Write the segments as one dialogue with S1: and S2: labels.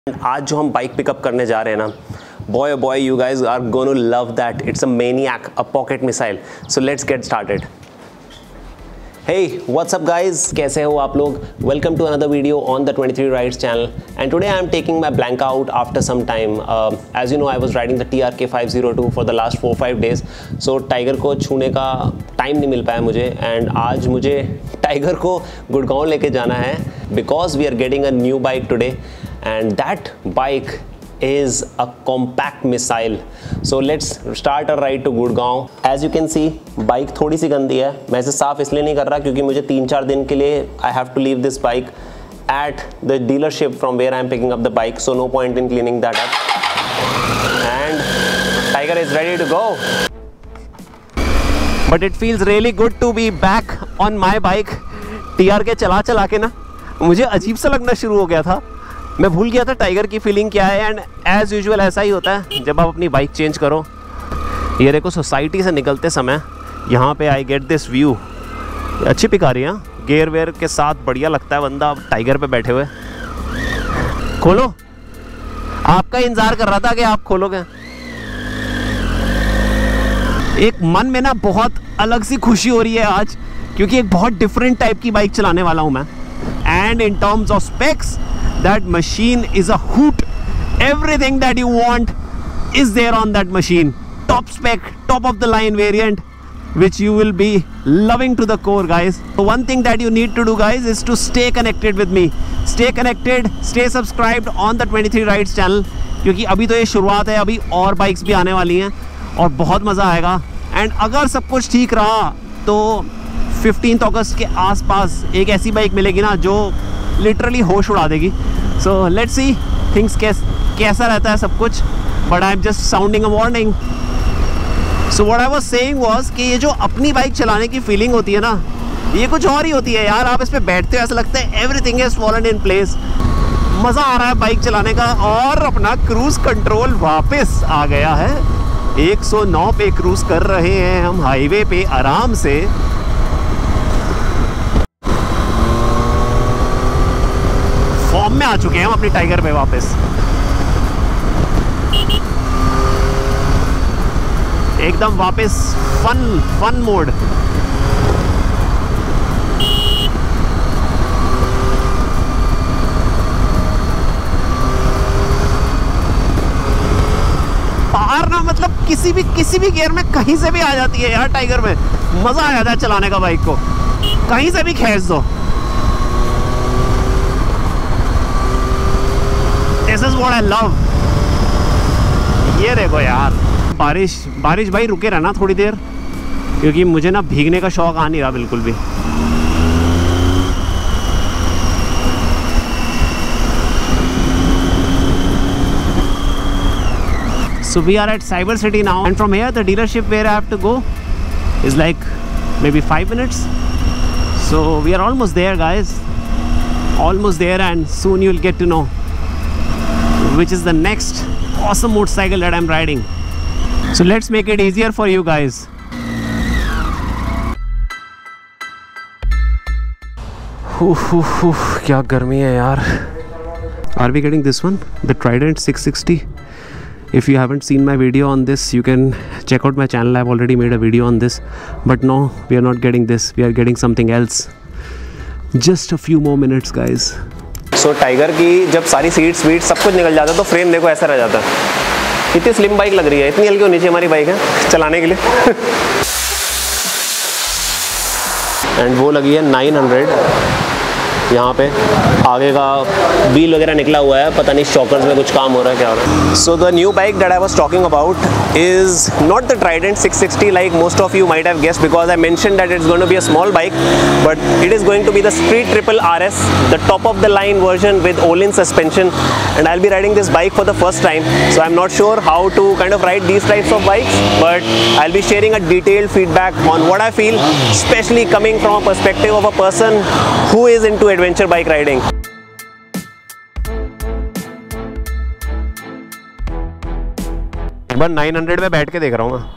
S1: आज जो हम बाइक पिकअप करने जा रहे हैं ना, boy you guys are going to love that. It's a maniac, a pocket missile. So let's get started. Hey, what's up guys? कैसे हो आप लोग? Welcome to another video on the 23 Rides channel. And today I am taking my blank out after some time. As you know, I was riding the TRK 502 for the last 4-5 days. So Tiger को छूने का time नहीं मिल पाया मुझे. And आज मुझे Tiger को गुड़गांव लेके जाना है because we are getting a new bike today. And that bike is a compact missile. So let's start a ride to Gurgaon. As you can see, bike थोड़ी सी गंदी है. मैं इसे साफ इसलिए नहीं कर रहा क्योंकि मुझे 3-4 दिन के लिए I have to leave this bike at the dealership from where I am picking up the bike. So no point in cleaning that up. And Tiger is ready to go. But it feels really good to be back on my bike. TRK चला के ना मुझे अजीब सा लगना शुरू हो गया था. मैं भूल गया था टाइगर की फीलिंग क्या है. एंड एज़ यूजुअल ऐसा ही होता है जब आप अपनी बाइक चेंज करो. ये देखो, सोसाइटी से निकलते समय यहाँ पे आई गेट दिस व्यू. अच्छी पिक आ रही है, गेयर वेयर के साथ बढ़िया लगता है बंदा टाइगर पे बैठे हुए. खोलो, आपका इंतजार कर रहा था कि आप खोलोगे. एक मन में ना बहुत अलग सी खुशी हो रही है आज, क्योंकि एक बहुत डिफरेंट टाइप की बाइक चलाने वाला हूँ मैं. And in terms of specs, that machine is a hoot. Everything that you want is there on that machine. Top spec, top of the line variant, which you will be loving to the core, guys. So one thing that you need to do, guys, is to stay connected with me. Stay connected, stay subscribed on the 23 Rides channel, क्योंकि अभी तो ये शुरुआत है, अभी और bikes भी आने वाली हैं और बहुत मज़ा आएगा. एंड अगर सब कुछ ठीक रहा तो 15 अगस्त के आसपास एक ऐसी बाइक मिलेगी ना जो लिटरली होश उड़ा देगी. सो लेट्स सी थिंग्स कैसा रहता है सब कुछ. But I am just sounding a warning. So what I was saying was कि ये जो अपनी बाइक चलाने की फीलिंग होती है ना, ये कुछ और ही होती है यार. आप इस पे बैठते हो ऐसा लगता है everything is fallen in place. मज़ा आ रहा है बाइक चलाने का. और अपना क्रूज़ कंट्रोल वापस आ गया है. 109 पे क्रूज़ कर रहे हैं हम हाईवे पे आराम से. फॉर्म में आ चुके हैं हम अपनी टाइगर पे वापस. एकदम वापस फन मोड. पार ना मतलब किसी भी गियर में कहीं से भी आ जाती है यार. टाइगर में मजा आ जाता है चलाने का. बाइक को कहीं से भी खींच दो. This is what I love. ये देखो यार, बारिश भाई रुके रहना थोड़ी देर, क्योंकि मुझे ना भीगने का शौक आ नहीं रहा बिल्कुल भी. So we are at Cyber City now, and from here the dealership where I have to go is like maybe 5 minutes. So we are almost there, guys. Almost there, and soon you'll get to know which is the next awesome motorcycle that I'm riding. So let's make it easier for you guys. क्या गर्मी है यार. Are we getting this one, the Trident 660? If you haven't seen my video on this, you can check out my channel. I've already made a video on this. But no, we are not getting this. We are getting something else. Just a few more minutes, guys. So Tiger की जब सारी seats wheat सब कुछ निकल जाता है तो frame देखो ऐसा रह जाता है. इतनी स्लिम बाइक लग रही है. इतनी हल्की होनी चाहिए हमारी बाइक है चलाने के लिए. एंड वो लगी है 900. यहाँ पे आगे का व्हील वगैरह निकला हुआ है. पता नहीं शॉकर्स में कुछ काम हो रहा है क्या हो रहा है. So the new bike that I was talking about is not the Trident 660 like most of you might have guessed, because I mentioned that it's going to be a small bike, but it is going to be the Street Triple RS, the top of the line version with Olin suspension. And I'll be riding this bike for the first time, so I'm not sure how to kind of ride these types of bikes, but I'll be sharing a detailed feedback on what I feel, especially coming from a perspective of a person who is into adventure bike riding. एक बार 900 में बैठ के देख रहा हूँ मैं.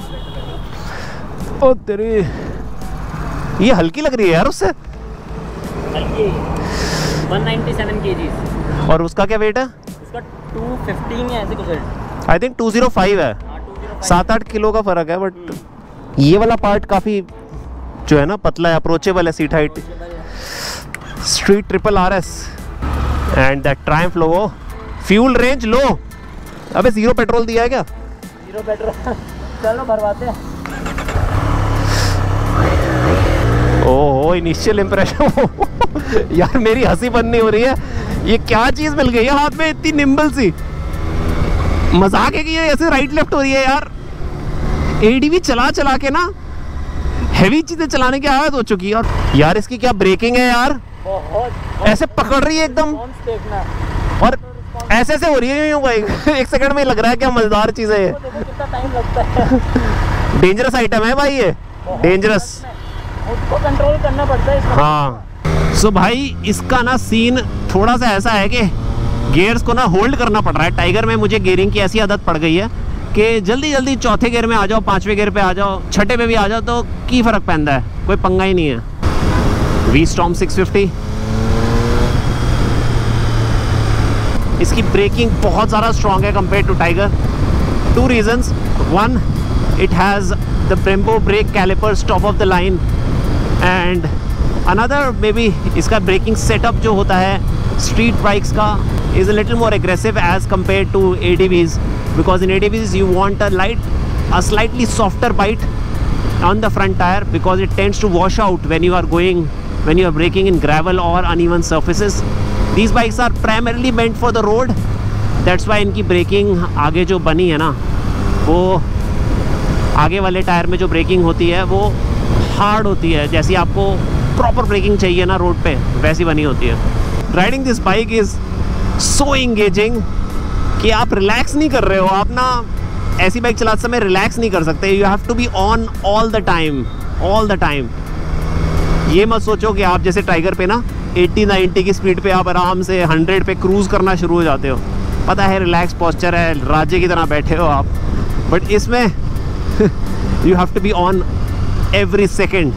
S1: ओ तेरी, ये हल्की लग रही है यार उससे. हल्की 197 kg. और उसका क्या वेट है?
S2: इसका 215 या ऐसे कुछ है।
S1: आई थिंक 205 है, 7-8 किलो का फर्क है। बट ये वाला पार्ट काफ़ी जो है ना पतला है, अप्रोचेबल है, seat height. Street Triple RS and that Triumph logo. Fuel range low. अबे 0 पेट्रोल दिया है क्या?
S2: 0 पेट्रोल। चलो भरवाते हैं।
S1: ओहो, इनिशियल इम्प्रेशन। यार मेरी हंसी बंद नहीं हो रही है। ये क्या चीज़ मिल गई है हाथ में इतनी निम्बल सी? मजाक है कि ये ऐसे राइट लेफ्ट हो रही है यार। ADV चला चला के ना हैवी चीजें चलाने की आदत हो चुकी है। और यार इसकी क्या ब्रेकिंग है यार,
S2: बहुत
S1: ऐसे पकड़ रही है एकदम, और ऐसे ऐसे हो रही है यूं भाई। 1 सेकंड में लग रहा है क्या मजेदार चीज है ये।
S2: देखो कितना टाइम लगता है।
S1: डेंजरस आइटम है भाई ये, डेंजरस।
S2: उसको कंट्रोल करना पड़ता है इसमें।
S1: हाँ। सो भाई इसका ना सीन थोड़ा सा ऐसा है कि गियर्स को ना होल्ड करना पड़ रहा है। टाइगर में मुझे गियरिंग की ऐसी आदत पड़ गई है कि जल्दी जल्दी चौथे गियर में आ जाओ, 5वें गियर पे आ जाओ, छठे पे भी आ जाओ तो की फ़र्क पैंदा है, कोई पंगा ही नहीं है। V-Storm 650, इसकी ब्रेकिंग बहुत ज़्यादा स्ट्रॉन्ग है compare to Tiger. 2 reasons. 1, it has the Brembo brake calipers top of the line, and another maybe इसका ब्रेकिंग सेटअप जो होता है स्ट्रीट बाइक्स का is a little more aggressive as compared to ADVs, because in ADVs you want a slightly softer bite on the front tire, because it tends to wash out when you are braking in gravel or uneven surfaces. These bikes are primarily meant for the road, that's why इनकी braking आगे जो बनी है ना, वो आगे वाले tyre में जो ब्रेकिंग होती है वो हार्ड होती है, जैसी आपको प्रॉपर ब्रेकिंग चाहिए ना रोड पे, वैसी बनी होती है। Riding this bike is so engaging कि आप रिलैक्स नहीं कर रहे हो। आप ना ऐसी बाइक चलाते समय रिलैक्स नहीं कर सकते। You have to be on all the time. ये मत सोचो कि आप जैसे टाइगर पे ना 80-90 की स्पीड पे आप आराम से 100 पे क्रूज करना शुरू हो जाते हो। पता है रिलैक्स पोस्चर है, राजे की तरह बैठे हो आप, बट इसमें you have to be on every second,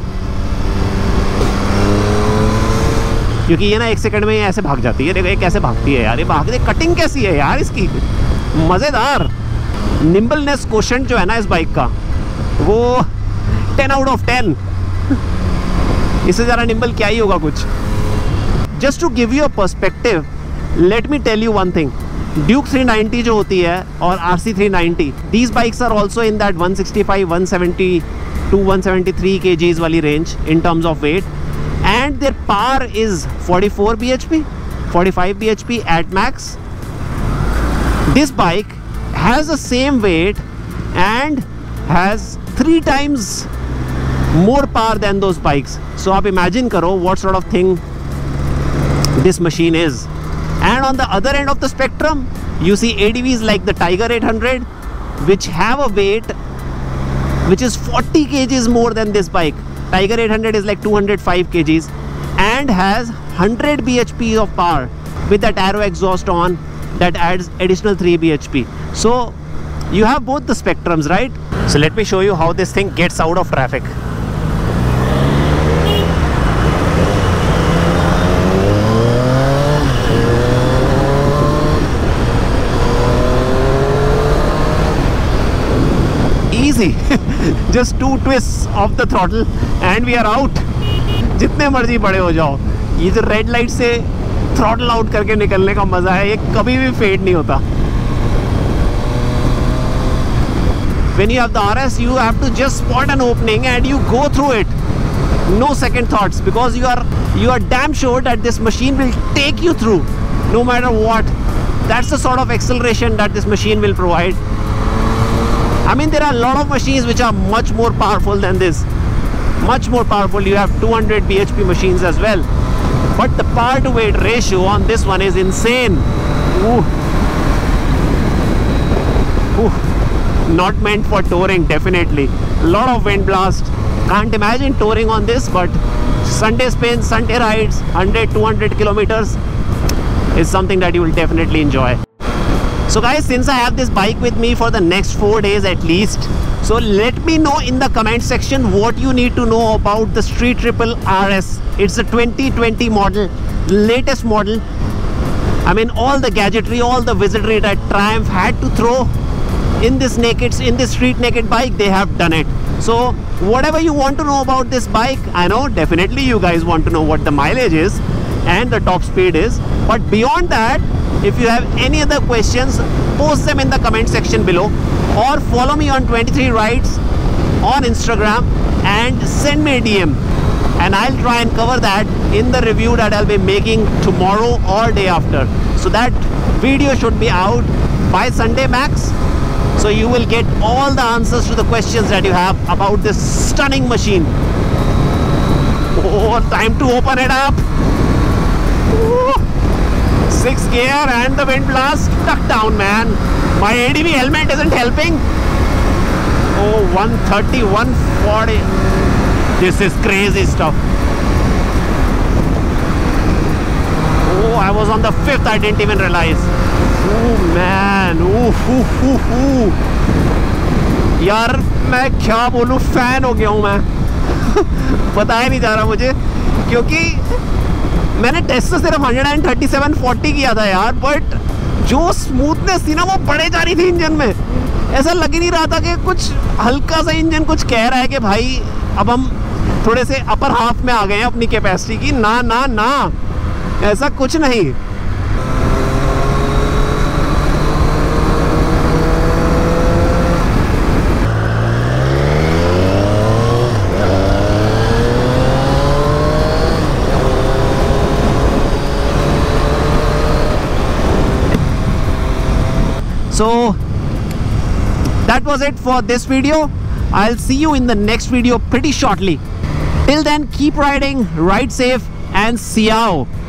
S1: क्योंकि ये ना 1 सेकंड में ऐसे भाग जाती है। देखो ये कैसे भागती है यार, ये भागती है, कटिंग कैसी है यार इसकी, मज़ेदार। निम्बलनेस कोशेंट जो है ना इस बाइक का, वो 10 out of 10। इससे ज़्यादा निम्बल क्या ही होगा कुछ। Just to give you a perspective, let me tell you one thing. Duke 390 जो होती है और RC 390, these bikes are also in that 165, 170 to 173 kgs वाली range in terms of weight, and their power is 44 bhp, 45 bhp at max. This bike has the same weight and has 3 times more power than those bikes. So आप imagine करो what sort of thing this machine is. And on the other end of the spectrum, you see ADVs like the Tiger 800, which have a weight which is 40 kgs more than this bike. Tiger 800 is like 205 kgs and has 100 bhp of power with that Aero exhaust on that adds additional 3 bhp. So you have both the spectrums, right? So let me show you how this thing gets out of traffic. Easy. Just 2 twists of the throttle and we are out. जितने मर्जी बड़े हो जाओ, ये जो red light से throttle out करके निकलने का मजा है, ये कभी भी फेड नहीं होता। When you have the RS, you have to just spot an opening and you go through it. No second thoughts, because you are damn sure that this machine will take you through no matter what. That's the sort of acceleration that this machine will provide. I mean, there are a lot of machines which are much more powerful than this. Much more powerful. You have 200 bhp machines as well. But the power to weight ratio on this one is insane. Ooh. Ooh. Not meant for touring, definitely. A lot of wind blast. Can't imagine touring on this, but Sunday spins, Sunday rides, 100-200 kilometers is something that you will definitely enjoy. So guys, since I have this bike with me for the next 4 days at least, so let me know in the comment section what you need to know about the Street Triple RS. It's a 2020 model, latest model. I mean, all the gadgetry, all the wizardry that Triumph had to throw in this street naked bike, they have done it. So whatever you want to know about this bike, I know definitely you guys want to know what the mileage is and the top speed is, but beyond that, if you have any other questions, post them in the comment section below, or follow me on 23 Rides on Instagram and send me a DM, and I'll try and cover that in the review that I'll be making tomorrow or day after. So that video should be out by Sunday max, so you will get all the answers to the questions that you have about this stunning machine. Oh, time to open it up. Ooh. 6th gear and the wind blast tucked down, man. My ADV helmet isn't helping. Oh, 130, 140. This is crazy stuff. Oh, I was on the 5th, I didn't even realize. Oh man, यार मैं क्या बोलूं, fan हो गया हूं मैं. पता ही नहीं जा रहा मुझे, क्योंकि मैंने टेस्ट से सिर्फ 137/40 किया था यार, बट जो स्मूथनेस थी ना वो बढ़े जा रही थी इंजन में. ऐसा लग ही नहीं रहा था कि कुछ हल्का सा इंजन कुछ कह रहा है कि भाई अब हम थोड़े से अपर हाफ में आ गए हैं अपनी कैपेसिटी की. ना ना ना, ऐसा कुछ नहीं. So that was it for this video. I'll see you in the next video pretty shortly. Till then, keep riding, ride safe, and see you.